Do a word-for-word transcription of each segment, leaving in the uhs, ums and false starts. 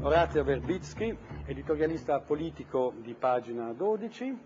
Orazio Verbitsky, editorialista politico di Pagina dodici,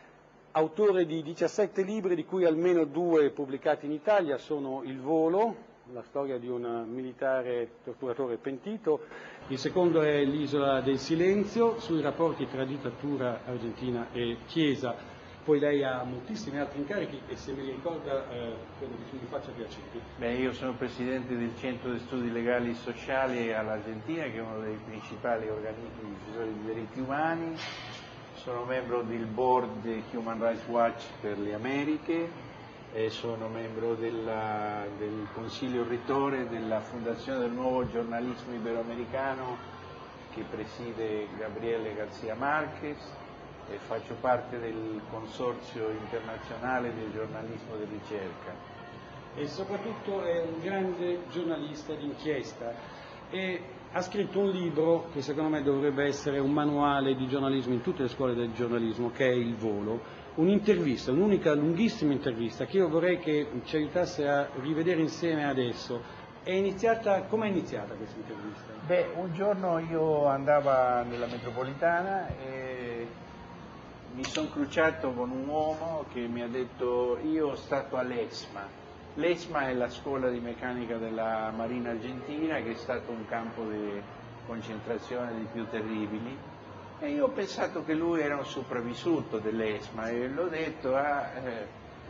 autore di diciassette libri, di cui almeno due pubblicati in Italia sono Il volo, la storia di un militare torturatore pentito, il secondo è L'isola del silenzio, sui rapporti tra dittatura argentina e Chiesa. Poi lei ha moltissimi altri incarichi e se me li ricorda eh, credo che mi faccia piacere. Beh, io sono presidente del Centro di Studi Legali e Sociali all'Argentina, che è uno dei principali organismi difensori dei diritti umani. Sono membro del board di Human Rights Watch per le Americhe e sono membro della, del Consiglio Rettore della Fondazione del Nuovo Giornalismo Iberoamericano che preside Gabriele García Márquez. E faccio parte del Consorzio Internazionale del Giornalismo di Ricerca. E soprattutto è un grande giornalista d'inchiesta e ha scritto un libro che secondo me dovrebbe essere un manuale di giornalismo in tutte le scuole del giornalismo, che è Il volo, un'intervista, un'unica lunghissima intervista che io vorrei che ci aiutasse a rivedere insieme adesso. È iniziata, com'è iniziata questa intervista? Beh, un giorno io andavo nella metropolitana e mi sono cruciato con un uomo che mi ha detto: io sono stato all'ESMA. L'ESMA è la scuola di meccanica della Marina Argentina, che è stato un campo di concentrazione dei più terribili, e io ho pensato che lui era un sopravvissuto dell'ESMA e l'ho detto: ah, eh,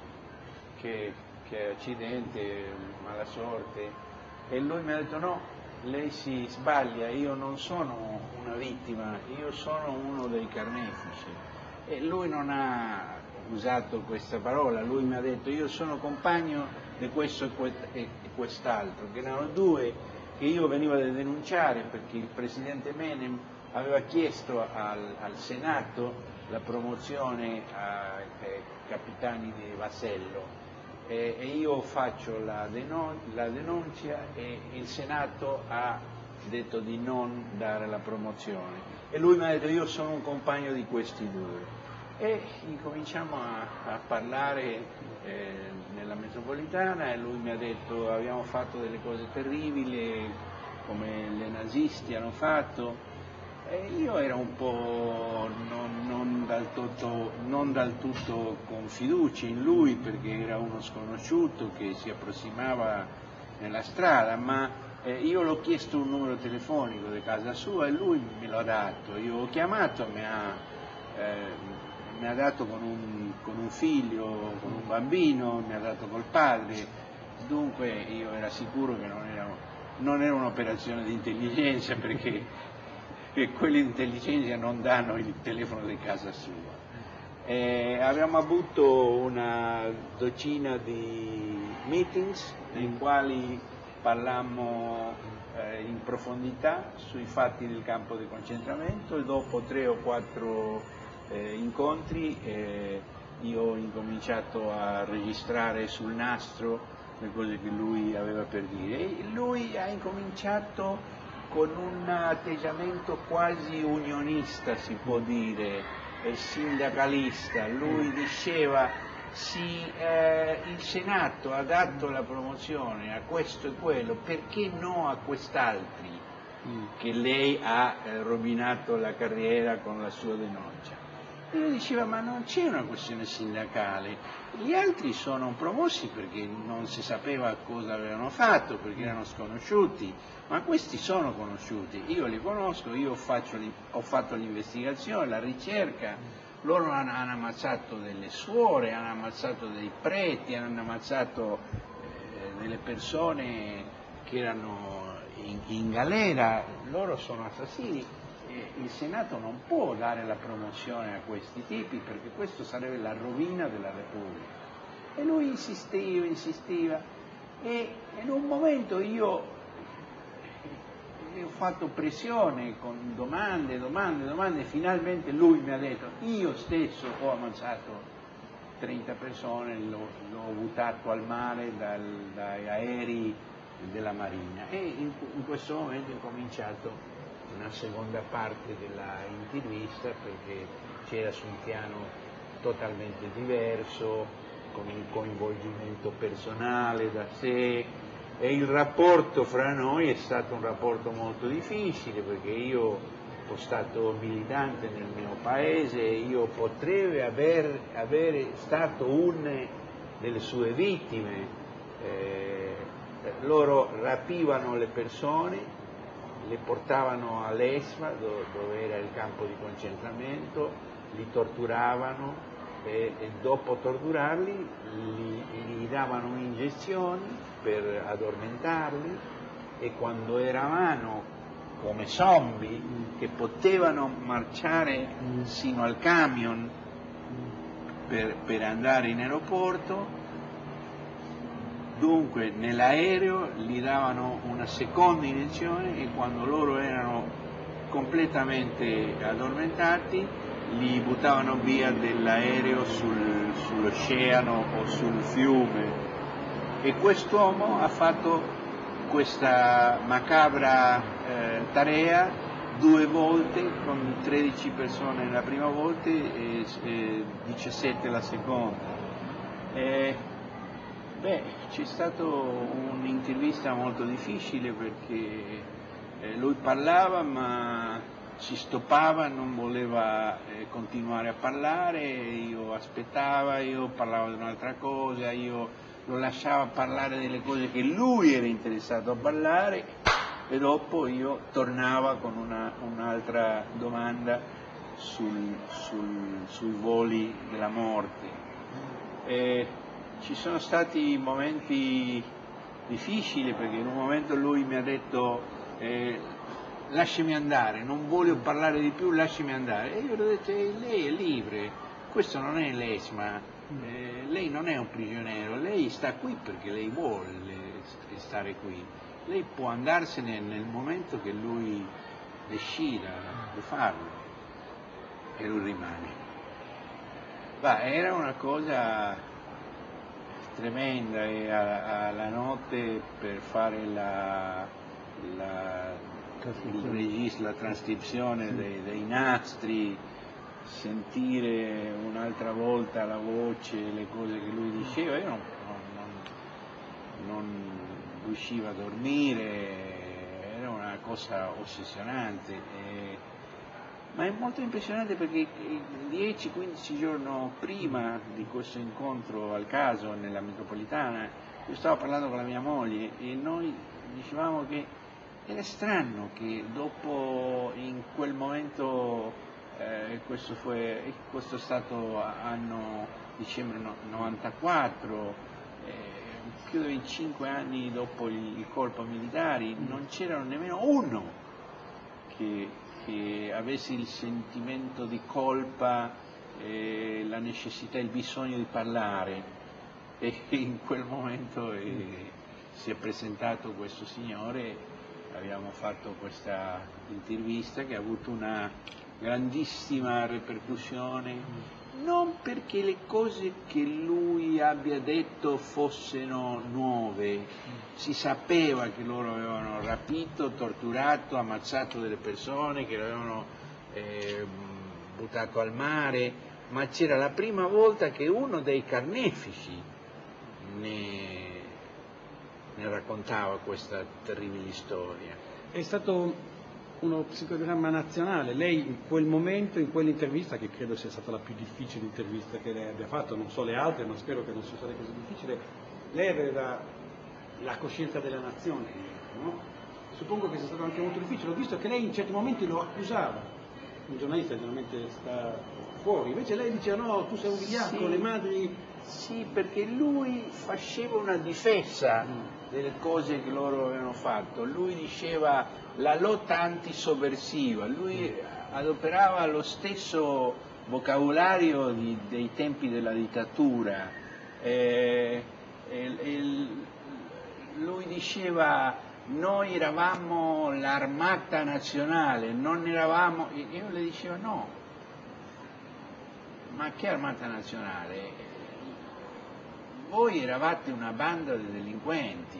che, che accidente, mala sorte. E lui mi ha detto: no, lei si sbaglia, io non sono una vittima, io sono uno dei carnefici. E lui non ha usato questa parola, lui mi ha detto: io sono compagno di questo e quest'altro, che erano due che io venivo a denunciare perché il presidente Menem aveva chiesto al, al Senato la promozione ai capitani di vascello e, e io faccio la, denon la denuncia e il Senato ha detto di non dare la promozione e lui mi ha detto: io sono un compagno di questi due. E incominciamo a, a parlare eh, nella metropolitana e lui mi ha detto: abbiamo fatto delle cose terribili come le nazisti hanno fatto, e io ero un po' non, non, dal tutto, non dal tutto con fiducia in lui, perché era uno sconosciuto che si approssimava nella strada, ma eh, io l'ho chiesto un numero telefonico di casa sua e lui me l'ha dato. Io ho chiamato, mi ha eh, mi ha dato con un, con un figlio, con un bambino, mi ha dato col padre, dunque io ero sicuro che non era, non era un'operazione di intelligenza, perché, perché quelli di intelligenza non danno il telefono di casa sua. E abbiamo avuto una decina di meetings nei quali parlammo eh, in profondità sui fatti del campo di concentramento e dopo tre o quattro Eh, incontri eh, io ho incominciato a registrare sul nastro le cose che lui aveva per dire e lui ha incominciato con un atteggiamento quasi unionista, si può dire, eh, sindacalista. Lui diceva: sì, eh, il Senato ha dato la promozione a questo e quello, perché no a quest'altri che lei ha eh, rovinato la carriera con la sua denuncia. E io diceva: ma non c'è una questione sindacale, gli altri sono promossi perché non si sapeva cosa avevano fatto, perché erano sconosciuti, ma questi sono conosciuti, io li conosco, io faccio, ho fatto l'investigazione, la ricerca, loro hanno, hanno ammazzato delle suore, hanno ammazzato dei preti, hanno ammazzato eh, delle persone che erano in, in galera, loro sono assassini. Il Senato non può dare la promozione a questi tipi perché questo sarebbe la rovina della Repubblica. E lui insisteva, insisteva e in un momento io ho fatto pressione con domande, domande, domande e finalmente lui mi ha detto: io stesso ho ammazzato trenta persone, l'ho buttato al mare dal, dai aerei della Marina. E in, in questo momento ho cominciato una seconda parte della intervista perché c'era su un piano totalmente diverso, con un coinvolgimento personale da sé, e il rapporto fra noi è stato un rapporto molto difficile, perché io sono stato militante nel mio paese, io potrei aver, avere stato una delle sue vittime. Eh, loro rapivano le persone, le portavano all'Esma, dove era il campo di concentramento, li torturavano e, e dopo torturarli gli, gli davano iniezioni per addormentarli, e quando eravamo come zombie che potevano marciare sino al camion per, per andare in aeroporto, dunque nell'aereo gli davano una seconda iniezione e quando loro erano completamente addormentati li buttavano via dell'aereo sul, sull'oceano o sul fiume. E quest'uomo ha fatto questa macabra eh, tarea due volte, con tredici persone la prima volta e, e diciassette la seconda. E, beh, c'è stata un'intervista molto difficile perché eh, lui parlava ma si stoppava, non voleva eh, continuare a parlare, io aspettava, io parlavo di un'altra cosa, io lo lasciava parlare delle cose che lui era interessato a parlare e dopo io tornava con una, un'altra domanda sul, sul, sui voli della morte. E ci sono stati momenti difficili perché in un momento lui mi ha detto eh, lasciami andare, non voglio parlare di più, lasciami andare. E io gli ho detto eh, lei è libera, questo non è l'Esma. Eh, lei non è un prigioniero, lei sta qui perché lei vuole stare qui, lei può andarsene nel momento che lui decida di farlo e lui rimane. Ma era una cosa tremenda, e alla notte per fare la, la, il registro, la trascrizione dei, dei nastri, sentire un'altra volta la voce, le cose che lui diceva, io non, non, non riuscivo a dormire, era una cosa ossessionante. E, ma è molto impressionante perché dieci quindici giorni prima di questo incontro al caso nella metropolitana, io stavo parlando con la mia moglie e noi dicevamo che era strano che dopo, in quel momento, Eh, questo, fu, questo è stato anno dicembre novantaquattro, eh, più di cinque anni dopo il, il colpo militare, non c'era nemmeno uno che, che avesse il sentimento di colpa, eh, la necessità, il bisogno di parlare. E in quel momento eh, si è presentato questo signore, abbiamo fatto questa intervista che ha avuto una grandissima ripercussione, non perché le cose che lui abbia detto fossero nuove, si sapeva che loro avevano rapito, torturato, ammazzato delle persone, che le avevano eh, buttato al mare, ma c'era la prima volta che uno dei carnefici ne, ne raccontava questa terribile storia. È stato uno psicodramma nazionale. Lei in quel momento, in quell'intervista, che credo sia stata la più difficile intervista che lei abbia fatto, non so le altre, ma spero che non sia stata così difficile, lei aveva la coscienza della nazione, no? Suppongo che sia stato anche molto difficile. Ho visto che lei in certi momenti lo accusava, un giornalista generalmente sta fuori, invece lei diceva no, tu sei un vigliacco, sì, le madri... Sì, perché lui faceva una difesa delle cose che loro avevano fatto, lui diceva la lotta antisovversiva, lui adoperava lo stesso vocabolario di, dei tempi della dittatura, eh, e, e, lui diceva noi eravamo l'armata nazionale, non eravamo, e io le dicevo no, ma che armata nazionale? Voi eravate una banda di delinquenti,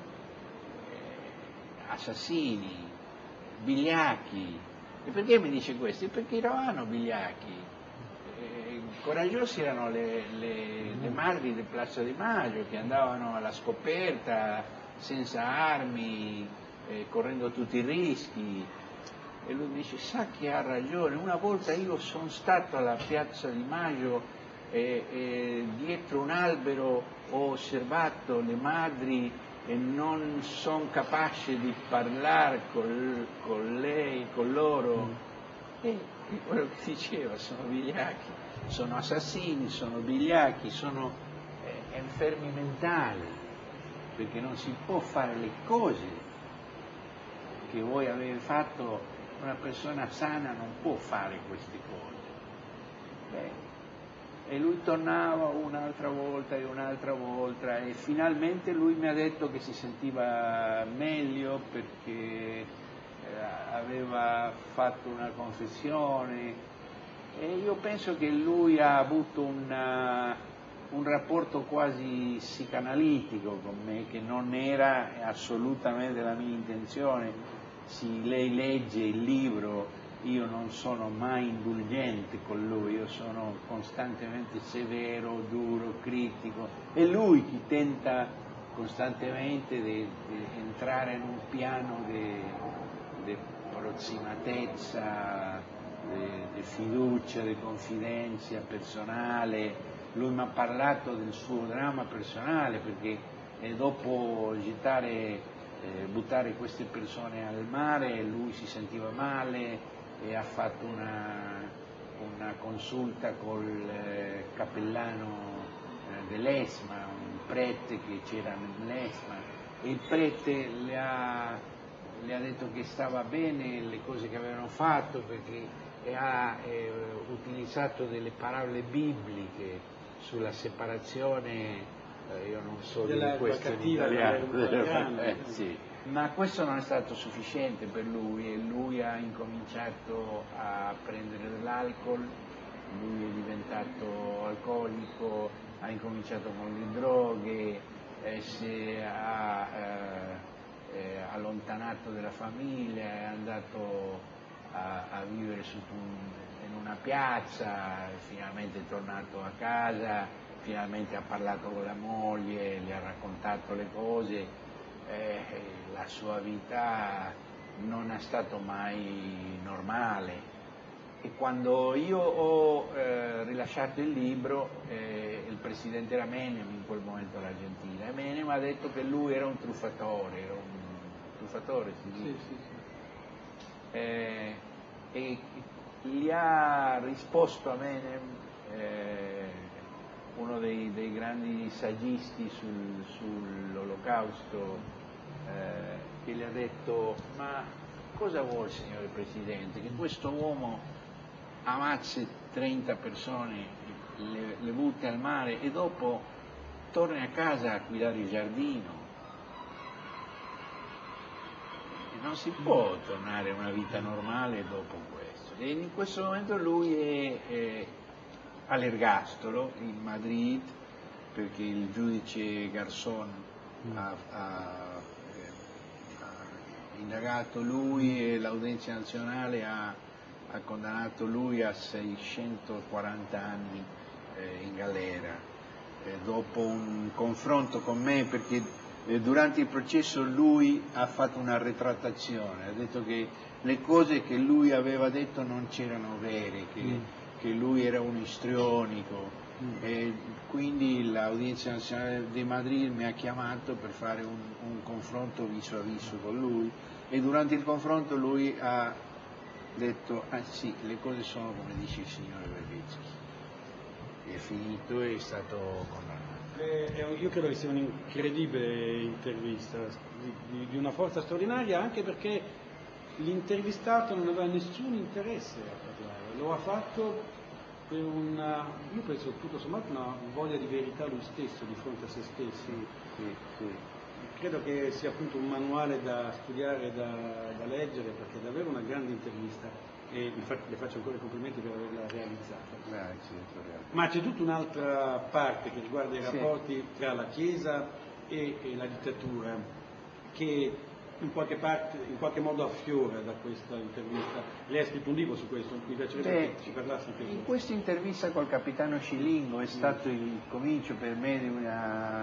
assassini, vigliacchi. E perché mi dice questo? Perché eravamo vigliacchi. Eh, coraggiosi erano le, le, le madri del Piazza di Maggio che andavano alla scoperta senza armi, eh, correndo tutti i rischi. E lui dice, sa che ha ragione, una volta io sono stato alla Piazza di Maggio e, e dietro un albero ho osservato le madri e non sono capace di parlare con, con lei, con loro. E, e quello che diceva, sono vigliacchi, sono assassini, sono vigliacchi, sono eh, infermi mentali, perché non si può fare le cose che voi avete fatto. Una persona sana non può fare queste cose. Beh, e lui tornava un'altra volta e un'altra volta e finalmente lui mi ha detto che si sentiva meglio perché eh, aveva fatto una confessione e io penso che lui ha avuto una, un rapporto quasi psicanalitico con me, che non era assolutamente la mia intenzione. Se lei legge il libro, io non sono mai indulgente con lui, io sono costantemente severo, duro, critico. È lui che tenta costantemente di entrare in un piano di prossimatezza, di fiducia, di confidenza personale. Lui mi ha parlato del suo dramma personale perché eh, dopo gettare Eh, buttare queste persone al mare, lui si sentiva male e ha fatto una, una consulta col eh, cappellano eh, dell'Esma, un prete che c'era nell'Esma, e il prete le ha, le ha detto che stava bene le cose che avevano fatto perché ha eh, utilizzato delle parole bibliche sulla separazione. Io non so di questo in italiano, eh, sì. Ma questo non è stato sufficiente per lui e lui ha incominciato a prendere dell'alcol, lui è diventato alcolico, ha incominciato con le droghe, eh, si è eh, eh, allontanato dalla famiglia, è andato a, a vivere su un, in una piazza, finalmente è tornato a casa. Finalmente ha parlato con la moglie, le ha raccontato le cose, eh, la sua vita non è stata mai normale. E quando io ho eh, rilasciato il libro, eh, il presidente era Menem, in quel momento l'Argentina, e Menem ha detto che lui era un truffatore, era un truffatore, si dice. Sì, sì, sì. Eh, e gli ha risposto a Menem eh, uno dei, dei grandi saggisti sul, sull'olocausto, eh, che gli ha detto, ma cosa vuole signore Presidente, che questo uomo ammazzi trenta persone, le, le butti al mare e dopo torni a casa a guidare il giardino? E non si può tornare a una vita normale dopo questo. E in questo momento lui è... è all'ergastolo in Madrid perché il giudice Garzón ha, ha, ha indagato lui e l'Udienza Nazionale ha, ha condannato lui a seicentoquaranta anni eh, in galera eh, dopo un confronto con me perché eh, durante il processo lui ha fatto una ritrattazione, ha detto che le cose che lui aveva detto non c'erano vere, che mm. che lui era un istrionico mm. e quindi l'Udienza Nazionale di Madrid mi ha chiamato per fare un, un confronto viso a viso con lui e durante il confronto lui ha detto ah sì, le cose sono come dice il signore Verbitsky, è finito e è stato condannato. Eh, io credo che sia un'incredibile intervista di, di, di una forza straordinaria, anche perché l'intervistato non aveva nessun interesse a parlare, lo ha fatto per una, io penso tutto sommato una voglia di verità lui stesso di fronte a se stesso. Sì, sì, sì. Credo che sia appunto un manuale da studiare, da, da leggere, perché è davvero una grande intervista e infatti le faccio ancora i complimenti per averla realizzata. Grazie. Ma c'è tutta un'altra parte che riguarda i rapporti sì. tra la Chiesa e, e la dittatura che in qualche, parte, in qualche modo affiora da questa intervista. Lei ha scritto un libro su questo, mi piacerebbe Beh, che ci parlassi anche in questa intervista col capitano Scilingo è stato il comincio per me di una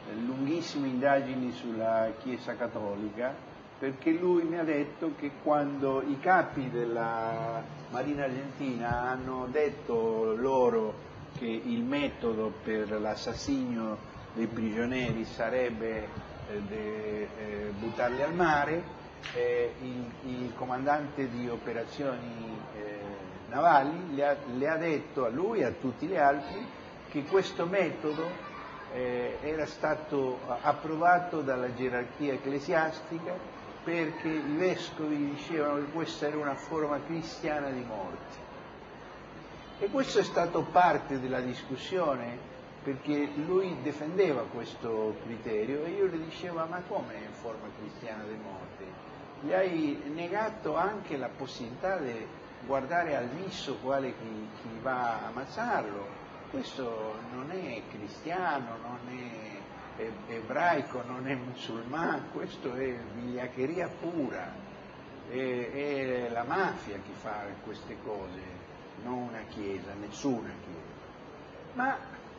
lunghissime indagini sulla Chiesa Cattolica, perché lui mi ha detto che quando i capi della Marina Argentina hanno detto loro che il metodo per l'assassinio dei prigionieri sarebbe eh, de, eh, buttarli al mare, eh, il, il comandante di operazioni eh, navali le ha, le ha detto a lui e a tutti gli altri che questo metodo eh, era stato approvato dalla gerarchia ecclesiastica, perché i vescovi dicevano che questa era una forma cristiana di morte. E questo è stato parte della discussione, perché lui difendeva questo criterio e io le dicevo: ma come in forma cristiana di morte? Gli hai negato anche la possibilità di guardare al viso quale chi, chi va a ammazzarlo. Questo non è cristiano, non è ebraico, non è musulmano, questo è vigliaccheria pura, è, è la mafia che fa queste cose, non una chiesa, nessuna chiesa. Ma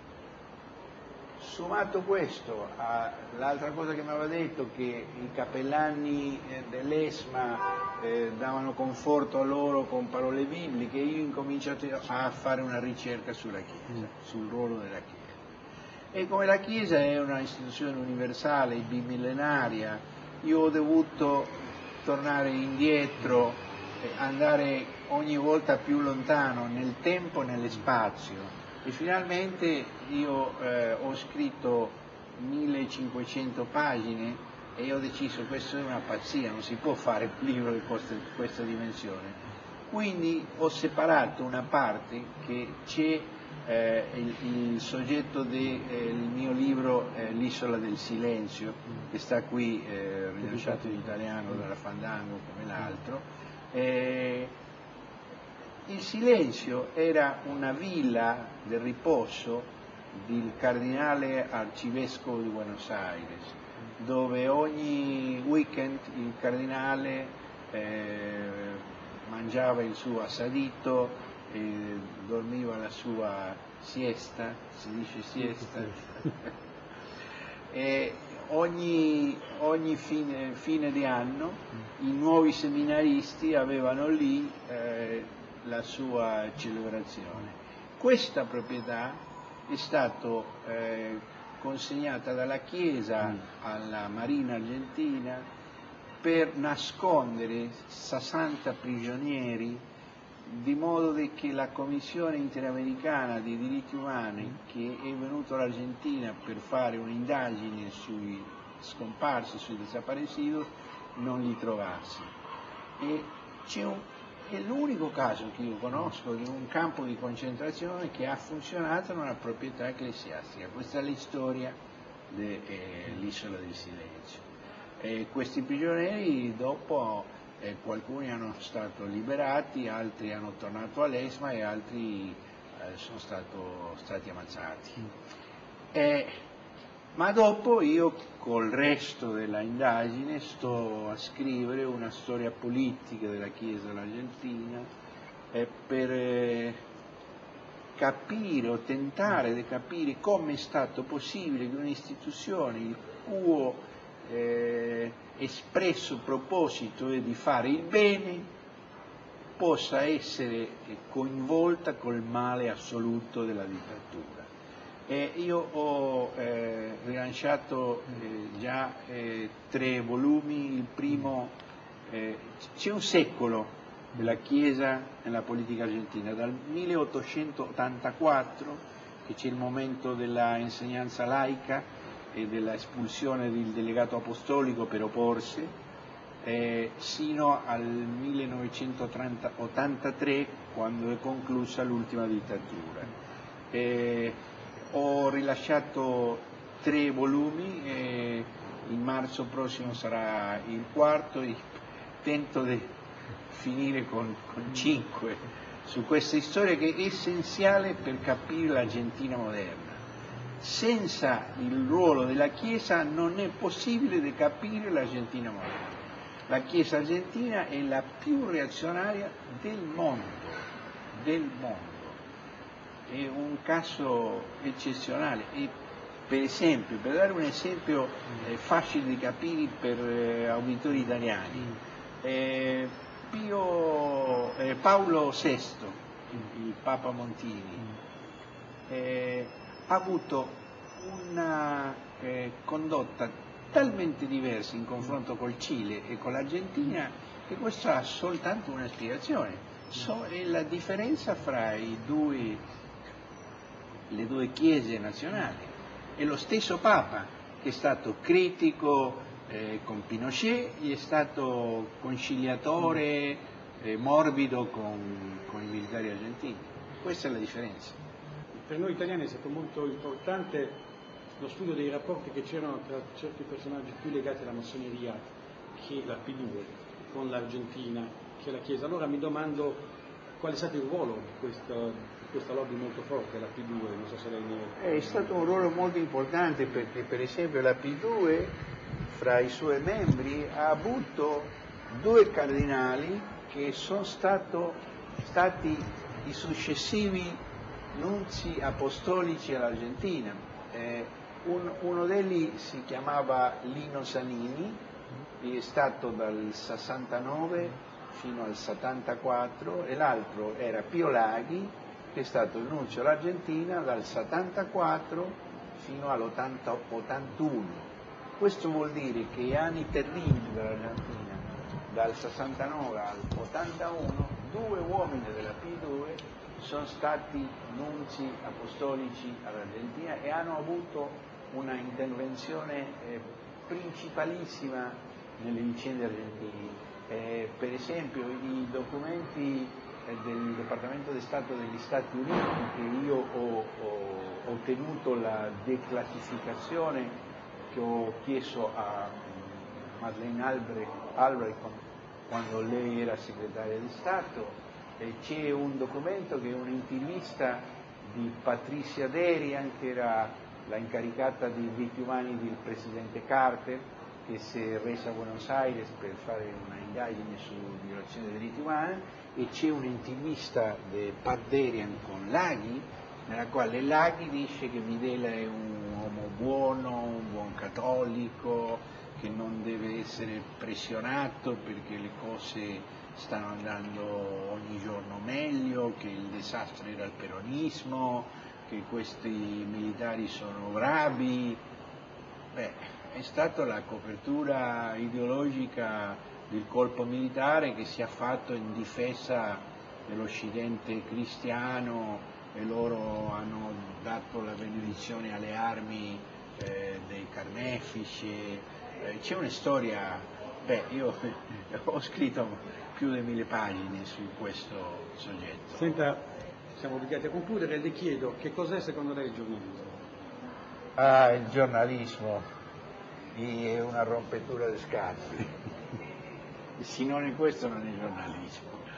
sommato questo all'altra cosa che mi aveva detto, che i cappellani eh, dell'ESMA eh, davano conforto a loro con parole bibliche, io ho incominciato a fare una ricerca sulla Chiesa, sul ruolo della Chiesa. E come la Chiesa è una istituzione universale, bimillenaria, io ho dovuto tornare indietro, eh, andare ogni volta più lontano nel tempo e nello spazio. E finalmente io eh, ho scritto millecinquecento pagine e ho deciso: questa è una pazzia, non si può fare un libro di questa, questa dimensione. Quindi ho separato una parte che c'è eh, il, il soggetto del eh, mio libro eh, L'isola del silenzio, che sta qui eh, rilasciato in italiano dalla Fandango come l'altro. Eh, Il silenzio era una villa del riposo del cardinale arcivescovo di Buenos Aires, dove ogni weekend il cardinale eh, mangiava il suo assadito, e dormiva la sua siesta, si dice siesta, e ogni, ogni fine, fine di anno i nuovi seminaristi avevano lì eh, la sua celebrazione. Questa proprietà è stata eh, consegnata dalla Chiesa alla Marina Argentina per nascondere sessanta prigionieri, di modo che la Commissione Interamericana dei diritti umani, che è venuta all'Argentina per fare un'indagine sui scomparsi, sui desaparecidos, non li trovasse. E c'è un È l'unico caso che io conosco di un campo di concentrazione che ha funzionato in una proprietà ecclesiastica. Questa è la storia dell'Isola del Silenzio. E questi prigionieri dopo eh, alcuni hanno stato liberati, altri hanno tornato all'ESMA e altri eh, sono stato, stati ammazzati. E, ma dopo io col resto della indagine sto a scrivere una storia politica della Chiesa dell'Argentina eh, per eh, capire o tentare di capire come è stato possibile che un'istituzione il cui eh, espresso proposito è di fare il bene possa essere coinvolta col male assoluto della dittatura. Eh, io ho eh, rilanciato eh, già eh, tre volumi, il primo, eh, c'è un secolo della Chiesa nella politica argentina, dal milleottocentottantaquattro, che c'è il momento della insegnanza laica e della espulsione del delegato apostolico per opporsi, eh, sino al millenovecentottantatré, quando è conclusa l'ultima dittatura. Eh, Ho rilasciato tre volumi e in marzo prossimo sarà il quarto e tento di finire con, con cinque su questa storia che è essenziale per capire l'Argentina moderna. Senza il ruolo della Chiesa non è possibile di capire l'Argentina moderna. La Chiesa argentina è la più reazionaria del mondo, del mondo. È un caso eccezionale e per esempio, per dare un esempio eh, facile di capire per eh, auditori italiani, eh, Pio, eh, Paolo sesto, il, il Papa Montini, eh, ha avuto una eh, condotta talmente diversa in confronto col Cile e con l'Argentina che questo ha soltanto una spiegazione, so, è la differenza fra i due, le due chiese nazionali. È lo stesso Papa che è stato critico eh, con Pinochet, gli è stato conciliatore eh, morbido con, con i militari argentini. Questa è la differenza. Per noi italiani è stato molto importante lo studio dei rapporti che c'erano tra certi personaggi più legati alla massoneria che la P due con l'Argentina, che la Chiesa. Allora mi domando qual è stato il ruolo di questa, di questa lobby molto forte, la P due, non so se lei ne... È stato un ruolo molto importante perché per esempio la P due fra i suoi membri ha avuto due cardinali che sono stato, stati i successivi nunzi apostolici all'Argentina. Eh, un, uno degli si chiamava Lino Sanini, è stato dal sessantanove fino al settantaquattro, e l'altro era Pio Laghi, che è stato il nunzio all'Argentina dal settantaquattro fino all'ottantuno. Questo vuol dire che gli anni terribili dell'Argentina, dal sessantanove all'ottantuno, due uomini della P due sono stati nunzi apostolici all'Argentina e hanno avuto una intervenzione eh, principalissima nelle vicende argentine. Eh, per esempio i documenti eh, del Dipartimento di Stato degli Stati Uniti, che io ho, ho ottenuto la declassificazione, che ho chiesto a Madeleine Albright, Albright quando lei era segretaria di Stato, e c'è un documento che è un'intervista di Patricia Derian, che era la incaricata di diritti umani del presidente Carter, che si è resa a Buenos Aires per fare una indagine su violazione dei diritti umani, e c'è un'intervista di Pat Derian con Laghi, nella quale Laghi dice che Videla è un uomo buono, un buon cattolico, che non deve essere pressionato perché le cose stanno andando ogni giorno meglio, che il disastro era il peronismo, che questi militari sono bravi. Beh, è stata la copertura ideologica del colpo militare che si è fatto in difesa dell'Occidente cristiano, e loro hanno dato la benedizione alle armi eh, dei carnefici. Eh, c'è una storia, beh, io ho scritto più di mille pagine su questo soggetto. Senta, siamo obbligati a concludere, le chiedo che cos'è secondo lei il giornalismo? Ah, il giornalismo è una rompetura di scatole. Se non è questo non è giornalismo.